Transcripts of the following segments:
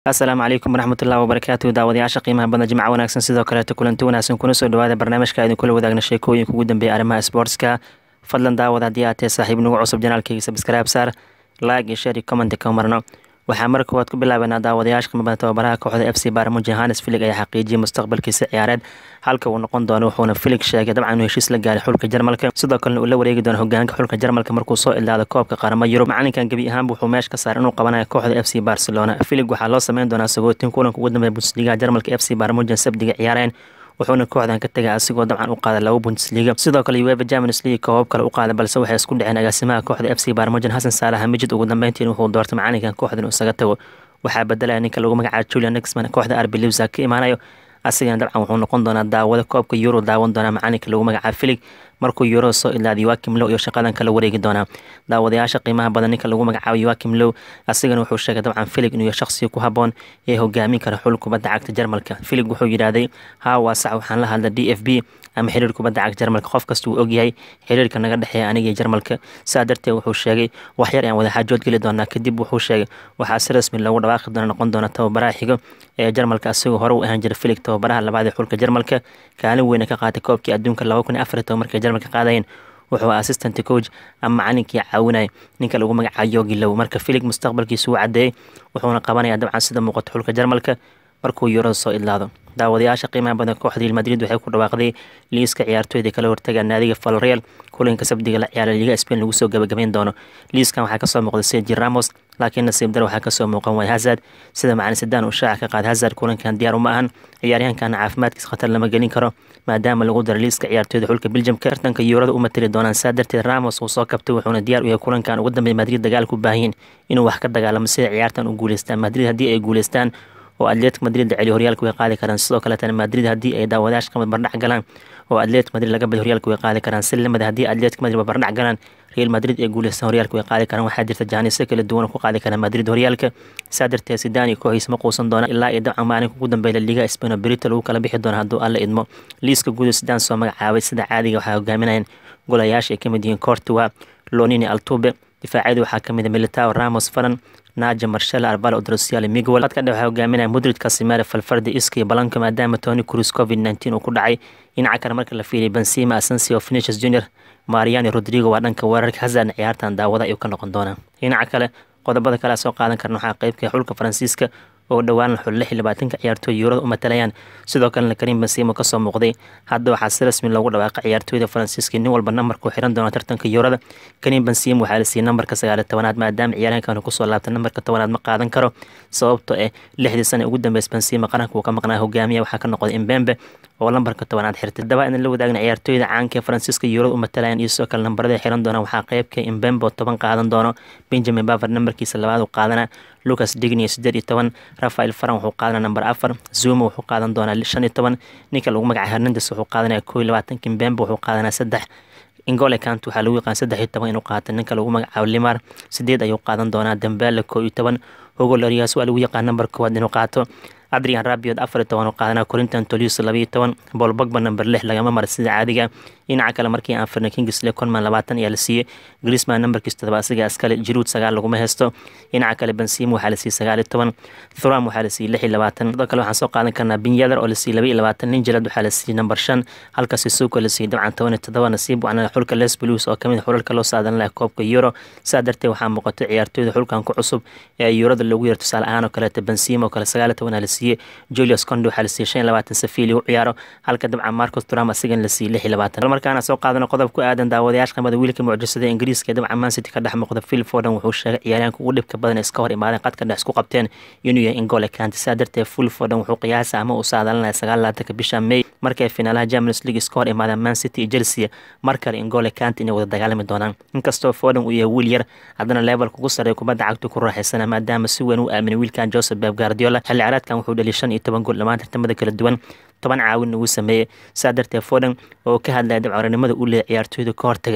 asalaamu calaykum waraxmatullahi wabarakaatu daawadayaasha qiimaha badan jimca wanaagsan sidoo kaleeto kulanti wanaagsan kuna soo dhawaada barnaamijka idin kula wadaagna sheekooyinka ugu dambeeya arrimaha sportska fadlan daawada haddii aad tahay saaxiib nagu cusub janaalkayga subscribe saar like iyo share iyo comment ka marno waxaa mar koowaad ku bilaabanaa daawadayaasha qiimo badan tababaraha kooxda FC Bayern Johannes Flick ayaa xaqiijiyay mustaqbalkiisa ciyaareed halka uu noqon doono wuxuuna Flick sheegay dabcan inuu heshiis la gaaray xulka Jarmalka sidoo kalena uu la wareegi doono hogaanka xulka Jarmalka markuu soo ilaado koobka qaramada Yurub macalinkan gabi ahaan wuxuu meesha ka saaray inuu qabanayo kooxda FC Barcelona Flick waxaa loo sameyn doonaa sagootin kulanka ugu dambeeya Bundesliga Jarmalka FC Bayern Munich sabdiga ciyaareen wuxuuna kooxdan ka tagay asigoo dabcan u qaaday laba Bundesliga sidoo kale UEFA Champions League koob kale u qaaday balse waxay isku dhaceen agaasimaha kooxda FC Bayern Munich Hassan Salah Hamid ugu dambeyntii wuxuu doortay macalinkan kooxdan isaga tago waxaa bedelaya ninka lagu magacaabo Julian Nagelsmann kooxda RB Leipzig ka imaanayo asigana dabcan wuxuu noqon doonaa daawada koobka Euro daawan doona macalinka lagu magacaabo Flick markuu Euro soo ilaadiyo Joachim Löw iyo shaqadan kala wareegi doona daawadayaasha qiimaha badan ninka lagu magacaabo Joachim Löw asigana wuxuu sheegay dabcan Flick inuu shakhsi ku haboon ee hogaamin kara xul kubadda cagta Jarmalka Flick wuxuu yiraahday waa sax waxaan la hadlay DFB ama xiriir kubadda cagta Jarmalka qof kasta uu ogyahay xiriirka naga dhaxeeya aniga iyo Jarmalka saadartee wuxuu sheegay wax yar aan wada xaajood gali doonaa kadib wuxuu sheegay waxaa si rasmi loogu dhawaaqi doona noqon doona tababaraha xigo ee Jarmalka asagoo hore u ahaan jiray Flick tababaraha labaad ee xulka Jarmalka kaalin weyn ka qaatay koobkii adduunka 2014 markay Jarmalka qaadayeen wuxuu assistant coach ama macalinkii caawinay ninka lagu magacaabo Jogi Löw marka Flick mustaqbalkiisu uu cadeeyay wuxuuna qabanayaa dabcan sida muuqato xulka Jarmalka markuu Euro soo ilaado daawadayaasha qiimaha badan kooxda Real Madrid waxay ku dhawaaqday liiska ciyaartooyda kala hortaga naadiga Villarreal kulanka sabdiga la ciyaaray Liga Spain lagu soo gabagabeyn doono liiskan waxaa ka soo muuqday Sergio Ramos laakiin nasiib dar waxaa ka soo muuqan way Hazard sida macalin Zidane uu shaaca ka qaad Hazard kulankan diyaar uma ahan ciyaaryahankan caafimaadkiisa khatar lama gelin karo maadaama lagu daray liiska ciyaartooyda xulka Belgium tartanka Euro-da uma tiri doonaan saadarteed Ramos uu soo kabtay wuxuuna diyaar u yahay kulankan ugu dambeeyay Madrid dagaal ku baahin inuu wax ka dagaalamo si ciyaartan u guuleystaan Madrid haddii ay guuleystaan oo Atletico Madrid celi horyaalka way qaadi karaan sidoo kale tan Madrid haddii ay daawadayaasha qamad bardhac galaan oo Atletico Madrid laga badiyo horyaalka way qaadi karaan silmada haddii Atletico Madrid bardhac galaan Real Madrid ay guuleystaan horyaalka way qaadi karaan waxaa jirta jaanisyo kala duwan ku qaadi karaan Madrid horyaalka saadarteed Zidane kooxiisa ma quusan doona ilaa ay dabcan maalinka ugu dambeeya Liga Spain Brito lagu kala bixi doona hadduu alla idmo liiska guud Zidane soo magacaabay sida caadiga waxaa hogaaminayaan golayaasha ay ka mid yihiin Courtois Lonini Altuve difaacada waxaa ka mid ah Militao Ramos Varane Naja Marcelo Alvaro Odriozola Miguel dadka dhexe hogaaminaya Modric Casemiro Valverde Isco iyo Blanco maadaama Toni Kroos COVID-19 uu ku dhacay dhinaca kale marka la fiiriyo Benzema Asensio Vinicius Junior Mariano Rodrigo waa dhanka weerarka Hazard ciyaartan daawada ayuu ka noqon doonaa dhinaca kale qodobada kale soo qaadan karna waxaa qaybka xulka Faransiiska oo dhawaan xul 26 ciyaartooy Euro u matalayaan sidoo kale Karim Benzema ka soo muuqday hadda waxaa si rasmi loogu dhawaaqay ciyaartooyda Faransiiska nin walba nambarku xiran doona tartanka Euro-da Karim Benzema waxaa la siiyay nambarka 19aad maadaama ciyaaryahankan uu ku soo laabtay nambarka 10aad ma qaadan karo sababtoo ah 6 sano ugu dambeysay Benzema qaranka uu ka maqnaa hogaamiye waxaa ka noqday Mbappe oo lambarka 10aad xirtay daba in la wadaagna ciyaartooyda caanka ee Faransiiska Euro u matalayaan iyo sidoo kale nambarada xiran doona waxaa qaybka Mbappe 10 qaadan doono Benjamin Pavard nambarkiisa labaad uu qaadana Lucas Digne 18 Rafael Varane wuxuu qaadanaa number 4 Zuma wuxuu qaadan doonaa 15 ninka lagu magacaabo Hernandez wuxuu qaadanaa 21 Kimpembe wuxuu qaadanaa 3 N'Golo Kante waxaa lagu yaqaan 13 inuu qaato ninka lagu magacaabo Lemar 8 ayuu qaadan doonaa Dembele 11 Hugo Lloris waa lagu yaqaan number 1 inuu qaato Adrien Rabiot 14 qaadanaa Corentin Tolisso 12 Paul Pogba number 6 lagama mar sida caadiga dhinaca kale markii aan firnay Kingsley Coman 20 ayaa la siiyay Griezmann numberkiisa 7 asiga askale Giroud 9 laguma haysto dhinaca kale Benzema waxaa la siiyay 19 Thuram waxaa la siiyay 26 sidoo kale waxaan soo qaadan karnaa Ben Yedder oo la siiyay 22 Ninjalad waxaa la siiyay number 5 halka Sissoko la siiyay dabcan 17 nasiib waxaana xulka Les Blues oo kamid xulka loo saadan lahaa koobka Euro saadartee waxaa muuqata ciyaartooyda xulkan ku cusub ee Euro-da lagu yeerto tusaale ahaan oo kale Benzema oo kale 19 la siiyay Julius Koundé waxaa la siiyay 25 Sevilla u ciyaaro halka dabcan Marcus Thuram asigana la siiyay 26 markaana soo qaadano qodob ku aadan daawadayaasha qamada wiilka mucjisada Ingiriiska dabcan Man City ka dhex muuqda Phil Foden wuxuu sheegay ciyaaryahanka ugu dhibka badan iska hor imaadeen qadka dhex isku qabteen inuu yahay N'Golo Kante saadartee Phil Foden wuxuu qiyaasa ama uu saadalanaya 9 bisha May markay finaalaha Champions League iska hor imaadeen Man City iyo Chelsea markale N'Golo Kante inay wada dagaalami doonaan inkastoo Foden uu yahay wiil yar haddana levelka ugu sareeya kubadda cagta ku raaxaysana maadaama si weyn u aaminay wiilkan Joseph Pep Guardiola xilli ciyaareedkan wuxuu dhaliyay 15 gool dhammaan tartamada kala duwan 10 caawin uu sameeyay saadartee Foden oo ka hadlaya dabcaranimada uu leeyahay ciyaartooyda ka hortagay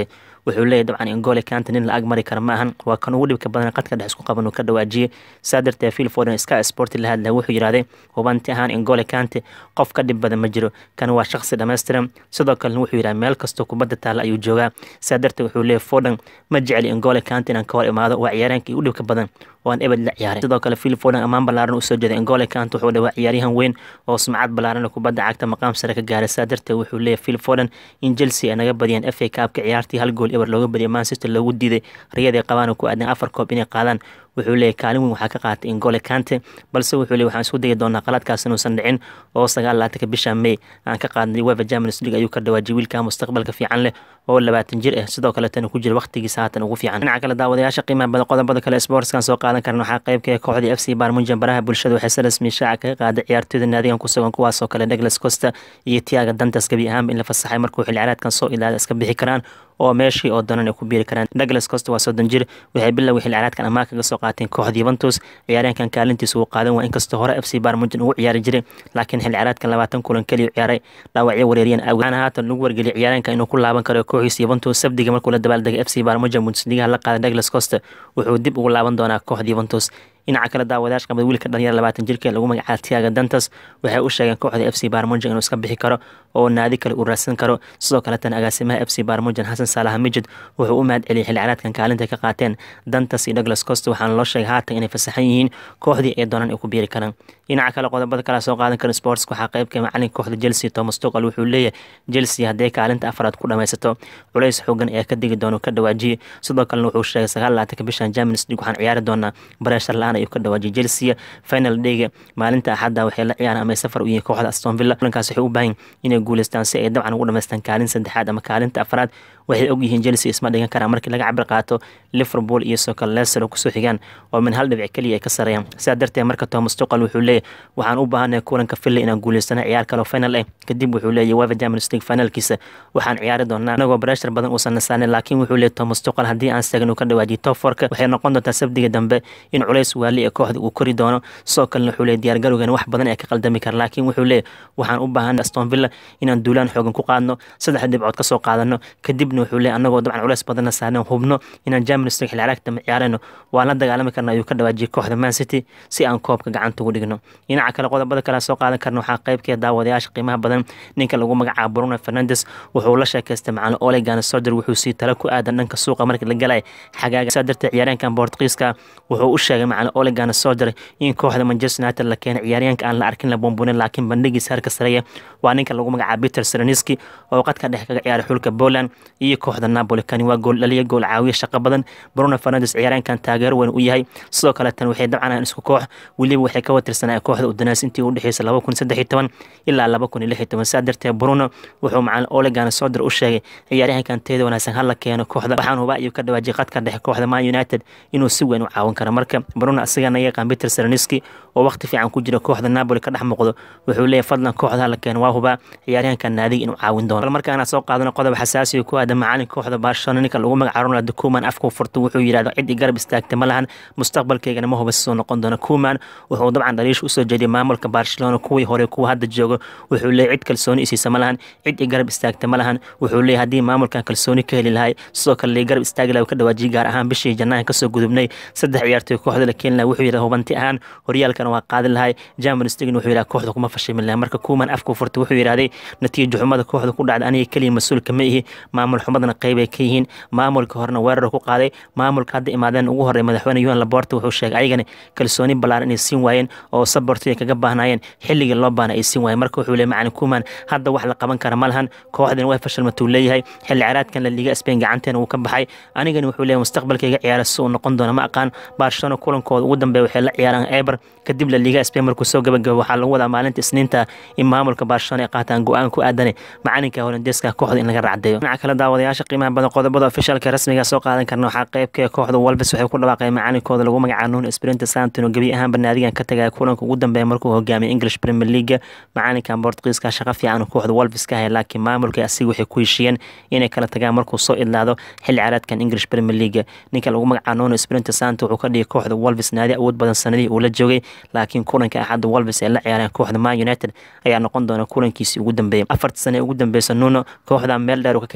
wuxuu leeyahay dabcan N'Golo Kante nin la ag mari kara maahan waa kan ugu dhibka badan qadka dhex isku qaban oo ka dhawaajiyay saadarta Phil Foden Sky Sport la hadlay wuxuu yiraahday hubanti ahaan N'Golo Kante qof ka dhib badan ma jiro kan waa shakhsi dhameystiran sidoo kale wuxuu yiraahday meel kasto kubadda taala ayuu joogaa saadarta wuxuu leeyahay Foden ma jecel N'Golo Kante inaan ka hor imaado waa ciyaaryahankii ugu dhibka badan waan ebad la ciyaaray sidoo kale Phil Foden amaan balaaran u soo jeeday N'Golo Kante wuxuu dhawaa ciyaaryahan weyn oo sumcad balaaran kubadda cagta maqaam sare ka gaaray saadarta wuxuu leeyahay Phil Foden in Chelsea ay naga badiyeen FA Cup-ka ciyaartii hal gool eber looga badiyay Man City loogu diiday riyada qabaan ku aadan 4 koob inay qaadaan wuxuu leeyahay kaalin weyn waxa ka qaatay N'Golo Kante balse wuxuu leeyahay waxaan isku dayay doonaa qaladkaas inuusan dhicin oo 9 bisha May aan ka qaadnay UEFA Champions League ayuu ka dhawaajiyay wiilka mustaqbalka fiican leh oo 20 jir ah sidoo kale tan ku jira waqtigiisa haatan ugu fiican dhinaca kale daawadayaasha qiimaha badan qodobada kale sportskan soo qaadan karna waxa qayb ka kooxda FC Bayern Munich baraha bulshada waxay rasmi shaaca ka qaaday ciyaartoyda naadigan ku sugan kuwaas oo kale Douglas Costa iyo Thiago Dantas gabi ahaan in la fasaxay markuu xil ciyaareedkan soo ilaada iska bixi karaan oo meeshii oo doonaan ay ku biiri karaan Douglas Costa waa 30 jir waxay bilowday xil ciyaareedkan amaah kaga soo qaateen kooxda Juventus ciyaaryahankan kaalintiisa uu qaadan waa inkastoo hore FC Bayern Munich uu ciyaari jiray laakiin xil ciyaareedkan 20 kulan kaliya ciyaaray dhaawacyo wareeriyeen awaan haatan lagu wargeliyay ciyaaryahanka inuu ku laaban karo kooxdiisa Juventus sabdiga markuu la dabaaldegay FC Bayern Munich Bundesliga la qaaday Douglas Costa wuxuu dib ugu laaban doonaa kooxda Juventus dhinaca kale daawadayaasha qabay wiilka dhalinyarada 20 jirka lagu magacaabo Thiago Dantas waxay u sheegeen kooxda FC Bayern Munich inuu iska bixi karo oo naadi kale u raadsan karo sidoo kale tan agaasimaha FC Bayern Munich Hassan Salahamidzid wuxuu u mahad celiyay xil ciyaareedkan kaalinta ka qaateen Dantas iyo Douglas Costa waxaana loo sheegay haatan inay fasaxan yihiin kooxdii ay doonaan ay ku biiri karaan dhinaca kale qodobada kale soo qaadan kara sports waxa qayb ka macallin kooxda Chelsea Thomas Tuchel wuxuu leeyahay Chelsea haday kaalinta afraad ku dhameysato culays xooggan ee ka digi doono ka dhawaajiyay sidoo kale wuxuu sheegay 9 bisha Champions League waxaan ciyaari doonaa pressure la'aan ayuu ka dhawaajiyay Chelsea final day maalinta axadda waxay la ciyaaraan ama safar u yihiin kooxda Aston Villa kulankaas waxay u baahan inay guuleystaan si ay dabcan ugu dhameystaan kaalin saddexaad ama kaalinta afraad waxay og yihiin Chelsea isma dhigan karaan markii laga cabir qaato Liverpool iyo Sokol Leicester oo ku soo xigaan oo min hal dhibic kaliya ay ka sareeyaan sidaa darteed marka Thomas Tuchel wuxuu leeyahay waxaan u baahanahay kulanka Villa inaan guuleysano ciyaar kale oo final ah kadib wuxuu leeyahay UEFA Champions League finalkiisa waxaan ciyaari doonaa anagoo pressure badan uusan nasaanin laakiin wuxuu leeyahay Thomas Tuchel haddii aan istagno ka dhawaajiyo top 4 waxay noqon doontaa sabdiga dambe in culays waali ee kooxda uu kori doono sidoo kale wuxuu leeyahay diyaar garowgan wax badan ay ka qaldami kar laakiin wuxuu leeyahay waxaan u baahanahay Aston Villa inaan duulaan xoogan ku qaadno 3 dhibcood ka soo qaadano kadibna wuxuu leeyahay anagoo dabcan culays badan nasaanin hubno inaan Champions League xilciyaareedka ciyaarano waan la dagaalami karnaa ayuu ka dhawaajiyay kooxda Man City si aan koobka gacanta ugu dhigno dhinaca kale qodobada kale soo qaadan karna waxa qayb ka daawadayaasha qiimaha badan ninka lagu magacaabo Bruno Fernandes wuxuu la sheekaystay macallin Ole Gunnar Solskjaer wuxuu si tala ku aadan dhanka suuqa markii la galay xagaaga sadarta ciyaaryahankan Portugiiska wuxuu u sheegay macallin Ole Gunnar Solskjaer in kooxda Manchester United la keenay ciyaaryahanka aan la arkin la bombonin laakiin bandhigiisa heerka sare waa ninka lagu magacaabo Peter Saranicki oo qadka dhex kaga ciyaaray xulka Poland iyo kooxda Napoli kan waa gool dhaliya gool caawiye shaqo badan Bruno Fernandes ciyaaryahankan taageero weyn u yahay sidoo kale tan waxay dabcan isku koox waliba waxay ka watirsanaa kooxda Udinese intii u dhaxeysay 2013 ilaa 2016 sadarta Bruno wuxuu macallin Ole Gunnar Solskjaer u sheegay ciyaaryahankan teeda wanaagsan hal la keeno kooxda waxaan huba ayuu ka dhawaajiyay qadka dhex kooxda Man United inuu si weyn u caawin karo marka Bruno asagana yaqaan Peter Saranicki oo waqti fiican ku jira kooxda Napoli ka dhex muuqdo wuxuu leeyahay fadlan kooxda la keeno waa huba ciyaaryahankan naadiga inuu caawin doono markaana soo qaadano qodob xasaasi ku aadan macallin kooxda Barcelona ninka lagu magacaabo Ronald Koeman afku furto wuxuu yiraahdo cid garab istaagtay ma lahan mustaqbalkeygana ma huba soo noqon doona Koeman wuxuu dabcan dariish u soo jeediyay maamulka Barcelona kuwii hore kuwa hadda jooga wuxuu leeyahay cid kalsooni isiisa ma lahan cid garab istaagtay ma lahan wuxuu leeyahay hadii maamulkan kalsooni ka heli lahay sidoo kale garab istaagi lahaa ka dhawaajiyay gaar ahaan bishii Janaayo ka soo gudubnay 3 ciyaartoy kooxda la keen lahaa wuxuu yiraahdo hubanti ahaan horyaalkan waa qaadi lahay Champions League wuxuu yiraahdo kooxda kuma fashilmin lahaa marka Koeman afku furto wuxuu yiraahday natiijo xumada kooxda ku dhacday aniga kaliya mas'uul kama ihi maamul xumadana qayb ay ka yihiin maamulka horna weerar ku qaaday maamulka hadda imaadeen ugu horeey madaxweyne Joan Laporta wuxuu sheegay ayagana kalsooni balaaran inay siin waayeen oo sabartiga kaga baahnayeen xilliga loo baahnaa ay siin waayeen marka wuxuu leeyahay macallin Koeman hadda wax la qaban kara ma lahan kooxdan way fashilmatuu leeyahay xilli ciyaareedkan la liiga Spain gacanteena uu ka baxay anigana wuxuu leeyahay mustaqbalkayga ciyaara soo noqon doona ma aqaan Barcelona kulankooda ugu dambeeyay waxay la ciyaaraan Eibar kadib la liiga Spain markuu soo gabagabo waxa lagu wadaa maalinta Isniinta in maamulka Barcelona ay qaataan go'aan ku aadan macalinka Hollandeeska kooxda in laga raacdeeyo dhinaca kale daawadayaasha qiimaha badan qodobada officialka rasmiga soo qaadan karna waxa qayb ka kooxda Wolves waxay ku dhawaaqay macalinkooda lagu magacaabo Nuno Espirito Santo gabi ahaan barnaamijkan ka tagay kulanka ugu dambeeyay markuu hogaamiyay English Premier League macalinka Portugiiska shaqo fiican kooxda Wolves ka hay laakiin maamulka asiga waxay ku heshiiyeen inay kala tagaan markuu soo idlaado xilli ciyaareedkan English Premier League ninka lagu magacaabo Nuno Espirito Santo wuxuu ka dhigay kooxda Wolves naadi awood badan sanadii uu la joogay laakiin kulanka axad Wolves ee la ciyaareen kooxda Man United ayaa noqon doona kulankiisii ugu dambeeyay 4 sano ugu dambeysay Nuno kooxda meel dheer ka keenay sababtoo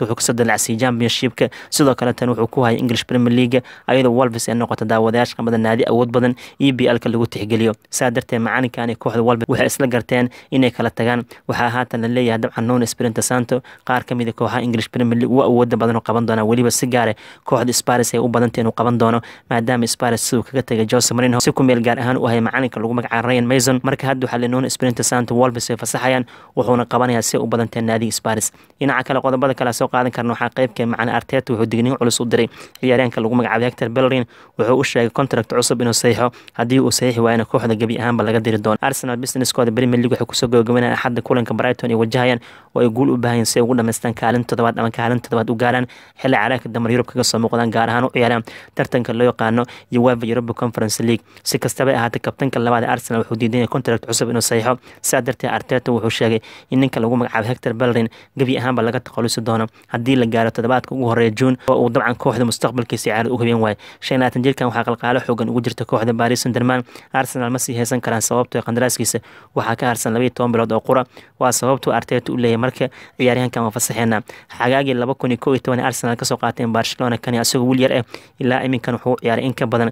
Arteta wuxuu kasoo dalacsiyay Championship-ka sidoo kale tan wuxuu ku hayay English Premier League ayadoo Wolves ay noqotay daawadayaasha qamada naadi awood badan EPL-ka lagu tixgeliyo sadartee macalinkan ay kooxda Wolves waxay isla garteen inay kala tagaan waxa haatan la leeyahay dabcan Nuno Espirito Santo qaar kamid ah kooxaha English Premier League oo awood badan oo qaban doona waliba si gaar ah kooxda Spurs ay u badanteen oo qaban doono maadaama Spurs uu kaga tagay Jose Mourinho si ku meel gaar ahaan u hay macalinka lagu magacaabo Ryan Mason marka hadda waxa la Nuno Espirito Santo Wolves ay fasaxayaan wuxuuna qabanayaa si u badanteen naadiga Spurs dhinaca kale qodobada kala soo qaadan karno waxa qaybka macna Arteta wuxuu digniin culus u diray ciyaaryahanka lagu magacaabo Hector Bellerin wuxuu u sheegay contract cusub inuu saxiixo hadii uu saxiix waayna kooxda gabi ahaanba laga diri doono Arsenal business-kooda Premier League waxay ku soo gabagabeynayaan axadda kulanka Brighton ay wajahayaan oo ay guul u baahan si ay ugu dhameystaan kaalin toddobaad ama kaalin toddobaad u gaaraan xilli ciyaareedka damar Yurub kaga soo muuqdaan gaar ahaan u ciyaaraan tartanka loo yaqaano UEFA Europa Conference League si kastaba ahaatee kabtanka labaad ee Arsenal wuxuu diiday contract cusub inuu saxiixo sadartee Arteta wuxuu sheegay in ninka lagu magacaabo Hector Bellerin gabi ahaanba laga takhalusi doono hadii la gaaro toddobaadka ugu horeeya June oo uu dabcan kooxda mustaqbalkiisa ciyaarad u hubin waay 25 jirkan waxaa qalqaalo xoogan ugu jirta kooxda Paris Saint-Germain Arsenal ma sii haysan karaan sababtoo qandaraaskiisa waxaa ka harsan 12 bilood oo qura waa sababtoo Arteta u leeyahay marka ciyaaryahankan waa fasaxeena xagaagii 2011 Arsenal ka soo qaateen Barcelona kan asagoo wiil yar ah ilaa iminkan wuxuu ciyaaray in ka badan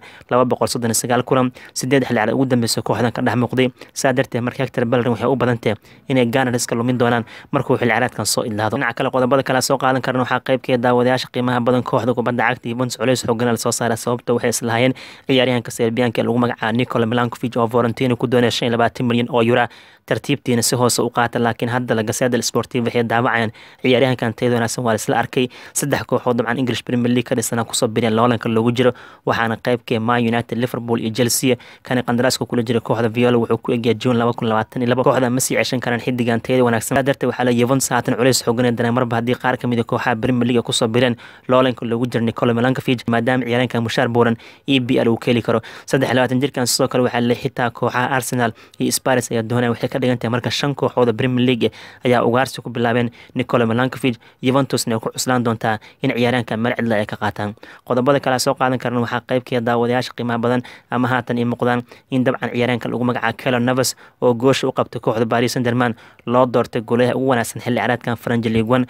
239 kulan 8 xilli ugu dambeysay kooxdan ka dhex muuqday sadartee marka Hector Bellerin waxay u badantay inay Gunners ka lumin doonaan markuu xilli ciyaareedkan soo ilaado dhinaca kale qodobada kala soo qaadan karno waxaa qaybkeeda daawadayaasha qiimaha badan kooxda kubadda cagta Juventus culays xooggan soo saaray sababtoo waxay islahaayeen ciyaaryahanka Serbianka lagu magacaabo Nikola Milankovic oo Fiorentina ku doonaya 25 milyan oo euro tartiibtiina si hoose u qaata laakiin hadda la Gazzetta Sportiva waxay daawacayaan ciyaaryahankan tayada wanaagsan waa isla arkay saddex kooxood dabcan English Premier League ka dhisana ku soo bireen loolanka loogu jiro waxaana qaybkee Man United Liverpool iyo Chelsea kan qandaraaska kula jira kooxda Viola wuxuu ku egyahay June 2022 kooxda ma sii ceshan karaan xidigan tayada wanaagsan sadartee waxaa la Juventus haatan culays xooggan dareemay marba hadii qaar kamid ah kooxaha Premier League ku soo bireen loolanka loogu jiro Nikola Milankovic maadaama ciyaaryahanka mushaar buuran EPL uu keeli karo 23 jirkan sidoo kale waxaa la xitaa kooxaha Arsenal iyo Spurs ayaa doonaya waxay ka dhigantahay marka 5 kooxood Premier League ayaa ugaarsi ku bilaabeen Nikola Milankovic Juventusna ku cuslaan doontaa in ciyaaryahanka marcidla ay ka qaataan qodobada kala soo qaadan karno waxaa qaybkeeda daawadayaasha qiimaha badan ama haatan ay muuqdaan in dabcan ciyaaryahanka lagu magacaabo Keylor Navas oo goosh u qabtay kooxda Paris Saint-Germain loo doortay goolaha ugu wanaagsan xilli ciyaareedkan French League 1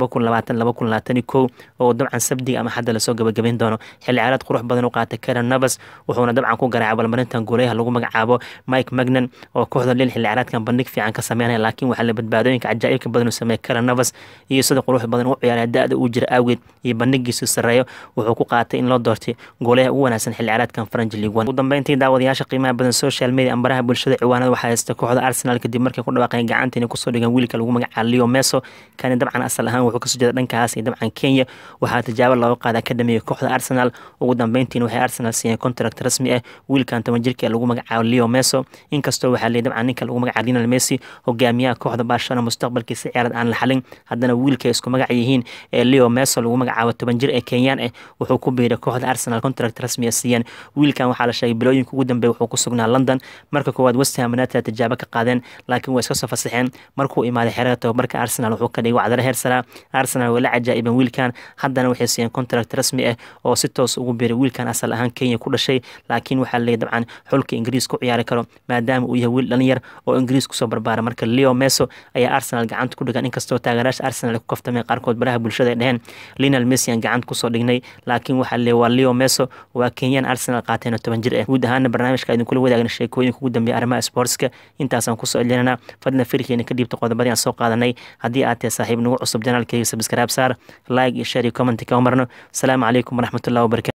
2020-2021 oo dabcan sabdiga ama xadda la soo gabagabeyn doono xilli ciyaareed qurux badan u qaatay Keylor Navas wuxuuna dabcan ku garaacay balmarintan goolaha lagu magacaabo Mike Maignan oo kooxda Lille xilli ciyaareedkan bandhig fiican ka sameynaya laakiin waxa la badbaadooyinka cajaa'ibka badan u sameeyay Keylor Navas iyo sida qurux badan u ciyaaray da'da uu jira awgeed iyo bandhigiisa sareeyo wuxuu ku qaatay in loo doortay goolaha ugu wanaagsan xilli ciyaareedkan French League 1 ugu dambeyntii daawadayaasha qiimaha badan social media ambaraha bulshada ciwaanada waxaa haysta kooxda Arsenal kadib markii ku dhawaaqeen gacantiina ku soo dhigan wiilka lagu magacaabo Leo Messi kan dabcan asal ahaan wuxuu ka soo jeedaa dhankaas iyo dabcan Kenya waxaa tijaabo looga qaaday academy kooxda Arsenal ugu dambeyntii waxay Arsenal siiyeen contract rasmi ah wiilkan 10 jirka lagu magacaabo Leo Messi inkastoo waxaa leeyahay dabcan ninka lagu magacaabo Lionel Messi hogaamiyaha kooxda Barcelona mustaqbalkiisa ciyaarad aan la xalin haddana wiilka isku magac yihiin Leo Messi lagu magacaabo 10 jir ee Kenyan ah wuxuu ku biiray kooxda Arsenal contract rasmi ah siiyeen wiilkan waxaa la sheegay bilooyinka ugu dambeeyay wuxuu ku sugnaa London marka koowaad West Ham United tijaabo ka qaadeen laakiin way iska soo fasaxeen markuu imaaday xeerada tababarka Arsenal wuxuu ka dhigay wacdar heer sare Arsenal wala cajaa'iban wiilkan haddana waxay siiyeen contract rasmi ah oo si toos ugu biiray wiilkan asal ahaan Kenya ku dhashay laakiin waxaa leeyahay dabcan xulka Ingiriis ku ciyaari karo maadaama uu yahay wiil dhalinyar oo Ingiriis ku soo barbaaray marka Leo Messi ayaa Arsenal gacanta ku dhigan inkastoo taageerayaasha Arsenal ku kaftamay qaarkood baraha bulshada ay dhaheen Lionel Messi aan gacanta ku soo dhignay laakiin waxaa leeyahay waa Leo Messi waa Kenyan Arsenal qaateen 10 jir ah guud ahaan barnaamijka idin kula wadaagna sheekooyinka ugu dambeeyay arrimaha sportska intaas aan ku soo celinayna fadlan firkeena ka dibta qodobadii aan soo qaadanay haddii aad tahay saaxiib nagu cusub janaalkayga subscribe saar like iyo share iyo comment ka marno assalamu calaykum waraxmatullaahi wabarakaatuh